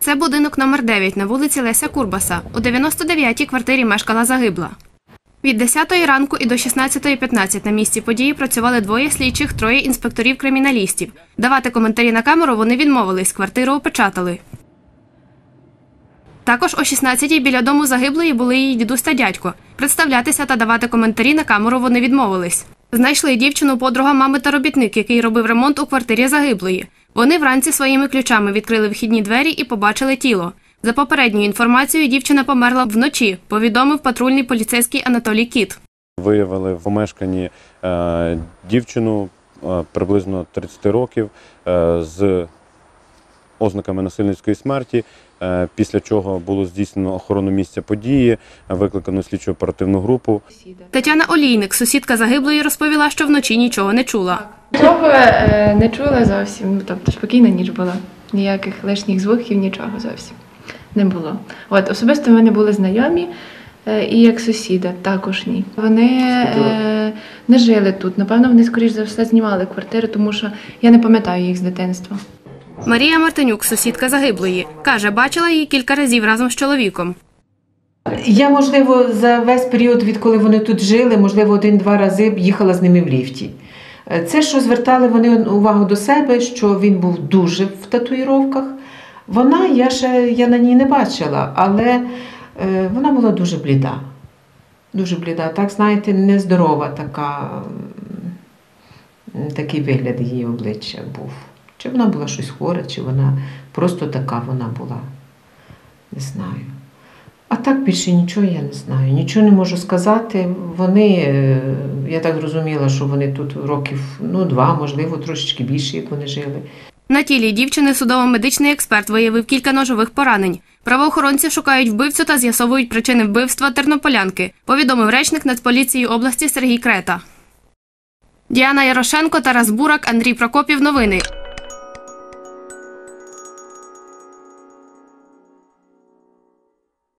Це будинок номер 9 на вулиці Леся Курбаса. У 99-й квартирі мешкала загибла. Від 10-ї ранку і до 16:15 на місці події працювали двоє слідчих, троє інспекторів-криміналістів. Давати коментарі на камеру вони відмовились, квартиру опечатали. Також о 16-й біля дому загиблої були її дідусь та дядько. Представлятися та давати коментарі на камеру вони відмовились. Знайшли дівчину подруга мами та робітник, який робив ремонт у квартирі загиблої. Вони вранці своїми ключами відкрили вхідні двері і побачили тіло. За попередньою інформацією, дівчина померла вночі, повідомив патрульний поліцейський Анатолій Кіт. Виявили в помешканні дівчину приблизно 30 років з ознаками насильницької смерті, після чого було здійснено охорону місця події, викликано слідчо-оперативну групу. Тетяна Олійник, сусідка загиблої, розповіла, що вночі нічого не чула. Нічого не чула зовсім, тобто спокійна ніч була, ніяких лишніх звуків, нічого зовсім не було. Особисто ми не були знайомі, і як сусіда також ні. Вони не жили тут, напевно, вони, скоріш за все, знімали квартиру, тому що я не пам'ятаю їх з дитинства. Марія Мартинюк, сусідка загиблої, каже, бачила її кілька разів разом з чоловіком. Я, можливо, за весь період, відколи вони тут жили, можливо, 1-2 рази їхала з ними в ліфті. Це, що звертали вони увагу до себе, що він був дуже в татуїровках. Я на ній не бачила, але вона була дуже бліда. Дуже бліда, так, знаєте, нездорова такий вигляд її обличчя був. Чи вона була щось хвора, чи вона просто така вона була, не знаю. А так більше нічого я не знаю, нічого не можу сказати. Вони, я так зрозуміла, що вони тут років 2, можливо, трошечки більше, як вони жили. На тілі дівчини судово-медичний експерт виявив кілька ножових поранень. Правоохоронці шукають вбивцю та з'ясовують причини вбивства тернополянки, повідомив речник Нацполіції області Сергій Крета. Діана Ярошенко, Тарас Бурак, Андрій Прокопів. Новини.